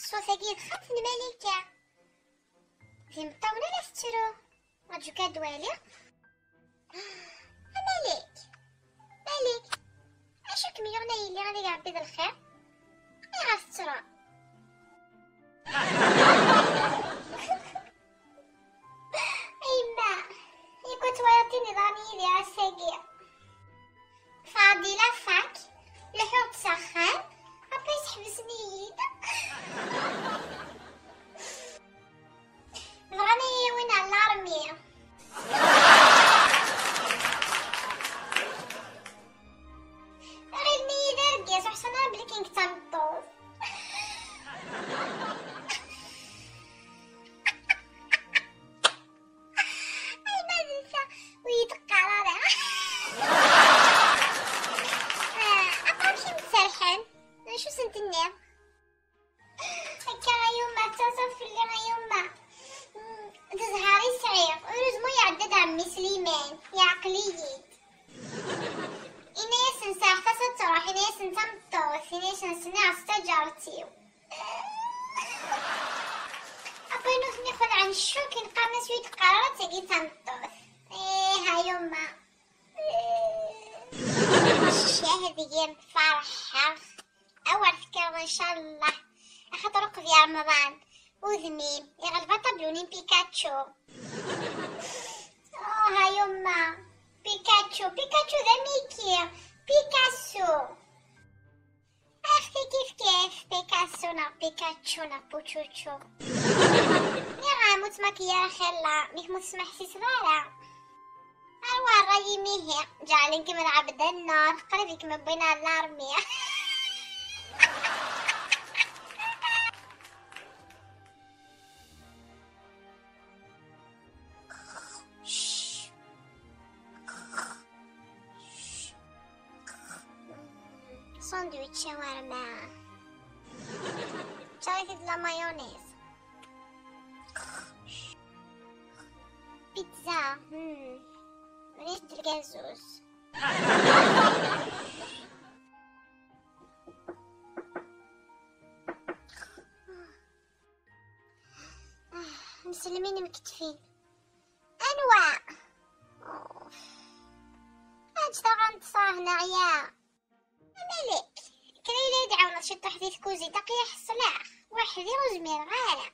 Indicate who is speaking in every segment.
Speaker 1: الصوتاكي خاف الملكة في مطاونة لا سترو غتجو كدوالي مالك مالك اشك مليون اللي غادي يربي ذا الخير يا سترو ايما هي كنت ويعطي نظامي لي عساكي فاضي فاك لحوق سخان ابا يسحبسني يدك بغاني وين على الارمي غير نيدر كيس وحسنا بلكينغ تنطوف اي ما ننسى ويدق على ابا مشي متسرحن شو سنتني هكا غيوما تصف اللي غيوما تزهري صعيب ورزمو يعدد عمي سليمان يا عقليت إنا يسنسا حفظة تروح إنا يسنسا مطوث إنا يسنسني عستا جارتيو أبا نوثني خذ عن الشوك نقارن سويت قرارات تاقي تنطوث إيه هايوما الشاهد يجيب فرحة أول فكرة إن شاء الله أخذ رقب يا رمضان وذميم يغلبها طبلوني بيكاتشو هايوما بيكاتشو ذا ميكي بيكاسو اختي كيف بيكاسو نا بيكاتشو نا بوتشوتشو يا غاموت ماكيا خلا ميك مسمح في صغارة أروى الرأي ميهي جعلين كم العبد النار قريبك من بين الأرمية ساندويتش شاورما شريت لا مايونيز بيتزا ريش الجازوز مسلمين مكتفين انواع اشتغلت صاهنا عيا ملك كليلة يدعونا شي تحديث كوزي دقيق الصلاح وحدي وزمير غالة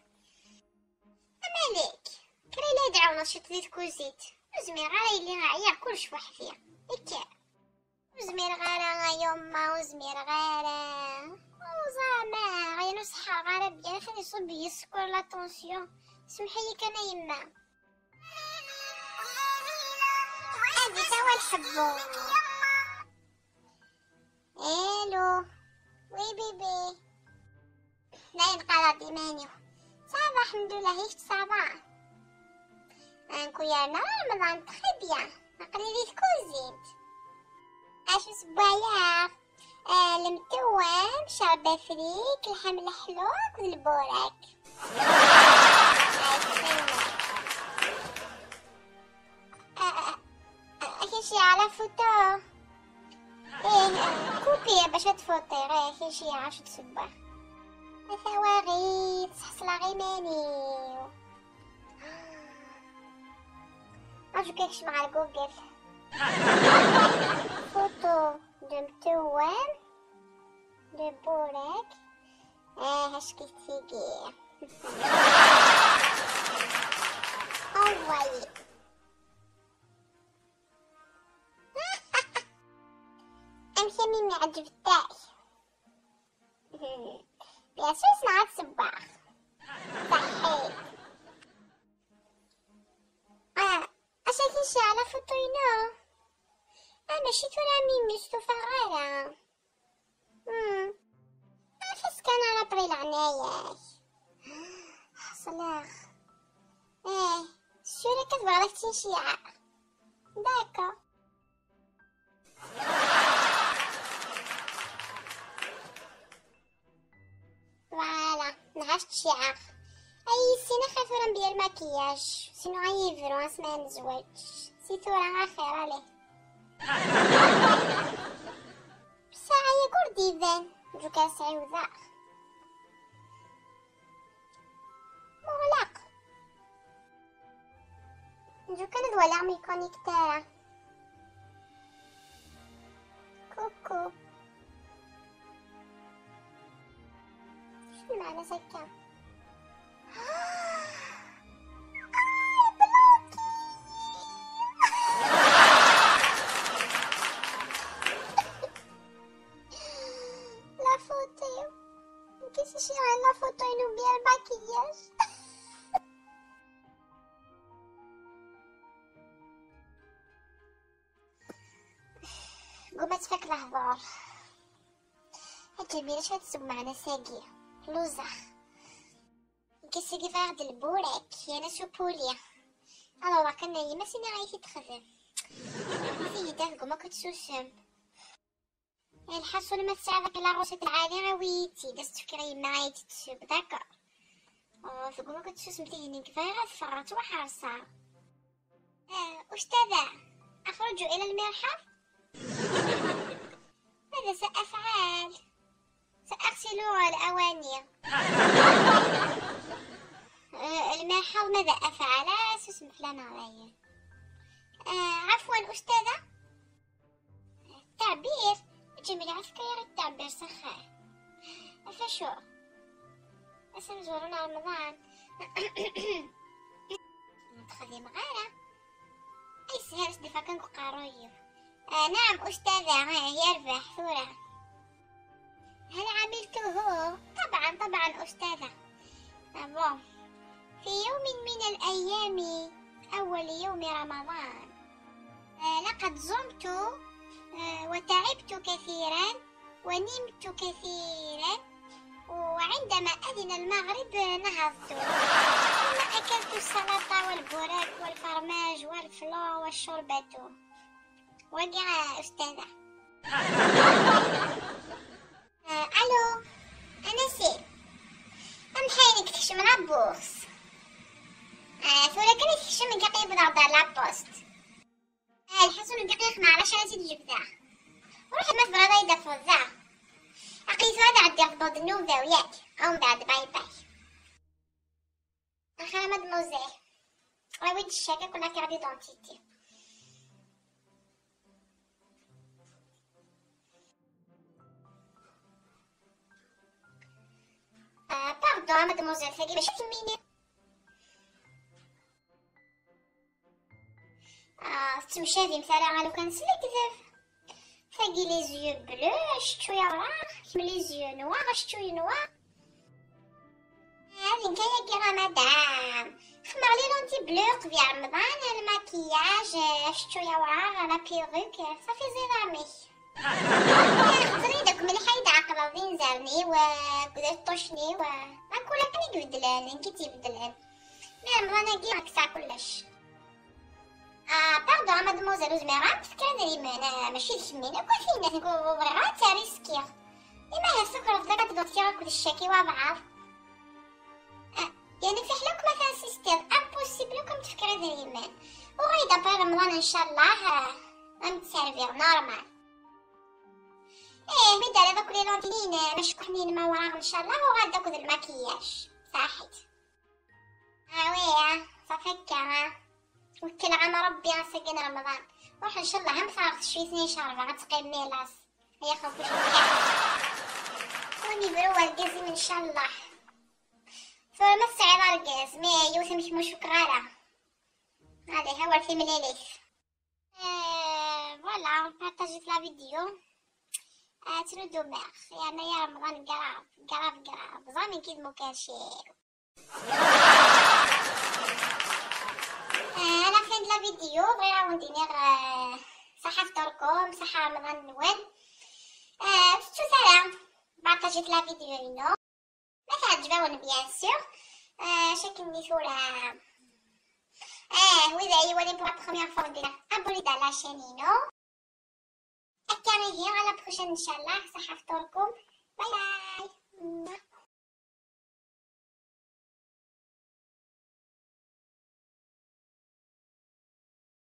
Speaker 1: ملك كليلة يدعونا شي تحديث كوزيت وزمير غالة اللي غاية كلش وحدي هكا وزمير غالة يما وزمير غالة وزعما غاية نصحى غالة بيانا خلي يصب يسكر لا طونسيون سمحيلي كان يما هادي توا نحبو الو وي بيبي ناين قرارتي مانيو صافا الحمد لله هيك صافا انكو يا نار رمضان تخي بيان نقريلي كوزيت اش صبايا المتوام شربة فريك اللحم الحلوك والبوراك كيشي على فوتو ايه كوبي باش تفوتي غير كيشي عاش تصبح ثواغي تصحصلا غي مانيو عجو كيكش مع الجوجل فوتو دو متوام دو بوراك هاش كيتيجي اواي امشي ميمي عجبتاك بياسو صنعت صباح صحيت اشاكيشي على فطينو ماشي ترى ميمي استفغالة احس كان على بري العناية صلاح سوري كتبغي لك تنشيع داكا فوالا نعشت شعر اي سينا خايفة نبيع المكياج سينو غيفرو اسمها نزوج سيتو راه خير عليه بساعة يقول ديفان جو كاسعي وذا Je connais voilà mes connecteurs. Coucou. شو المعنى سكر؟ La photo. Qu'est-ce que c'est la photo et nous bien le maquillage? قومت فيك الهضور. هالجميلة شو تسوي معنا ساقية لوزة كيساقي فيها غد البوريك يا ناس وبوليا. الوغ كان نايمة سيني غايتي تخدم سيدة قوما كتسوسم الحصول ما تساعدك على روسة العالي غاويتي داز تفكري يما غايتي تسوب داكا قوما كتسوسم تيهني كفاية غتفرط وحرصة. أستاذة أخرج إلى المرحاض؟ ماذا سأفعل؟ سأغسل الأواني. المرحاض ماذا أفعل؟ اسم فلانة علي. عفوا أستاذة. التعبير جميل عسكري التعبير سخاء. فشو؟ اسم زورنا رمضان. تخذي معانا؟ أي سهل سدفا كنكو قارويو. نعم أستاذة يربح ثورة. هل عملته؟ طبعا أستاذة. بون في يوم من الأيام أول يوم رمضان لقد صمت وتعبت كثيرا ونمت كثيرا وعندما أذن المغرب نهضت ثم أكلت السلطة والبوراك والفرماج والفلو والشوربة. وقع أستاذة. ألو أنا سير أمحينك تخشم لابوس. ثورة كانت تخشم من قطيب ضغط لابوست. الحسن الدقيق ما علاش أنا زيد جبتها وروح ما في برا يدفو ذا أقيس هذا عدي أفضل النوبة وياك أو من بعد باي باي. أخي مدموزيل رويد الشاكة كنا كي غادي دونتيتي. باردون مدموزيل ثقي باش تميني. تمشادي مثلا لو كان سلكذف ثقي لي زيو بلو شتو يا وراه كيما لي زيو نوار شتو نوار. هذه كايا كي رمضان خمر لي لونتي بلو قبل رمضان الماكياج شتو يا وراه لا بيروك صافي زيرامي. خضري داك ملحي عقل ضين زرني وكذا طوشني ما كلها كان يبدلان كي تيبدلان مي رمضان كي راك ساع كلش. باردون مادموزيل وزميرة تفكر انا ماشي الحمينة كل الناس نقولو بغيغا تاريسكيغ إما السكر في داك تدوتي راكو الشاكي وبعض يعني في حلوك مثلا سيستير امبوسيبل كم تفكري دايما وغايدا باغي رمضان ان شاء الله غنتسيرفيغ نورمال. مي دار هذوك لي لونتينين مشكوحنين ما وراهم ان شاء الله وغادا كود الماكياج صحيت. ويه صافي وكل عام ربي غنسقينا رمضان روح ان شاء الله هم فارغ شوي 2 شهر غتقيم ميلاس هيا خوفوش ونبرو الكازم ان شاء الله ثم ما تسعي الكاز مي يوثم مش شكرارة هذا هو في مليليث. فوالا بارطاجيت لا فيديو تنودو ميرس يعني يا رمضان قراف زامي كيد مو كاشيرو. انا فين لا فيديو بغي راوندي نير صحة فطوركم صحة رمضان نوال شو سلام بارطاجيت لا فيديو هنا ما تعجبون بيان سور شكلني صورة وإذا أيوة بوغ لا بروميير فوا ندير ابوني دا لا شانينو أكاري هي على بروشين إن شاء الله صحة فطوركم باي باي.